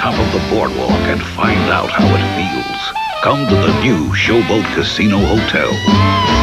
top of the boardwalk and find out how it feels. Come to the new Showboat Casino Hotel.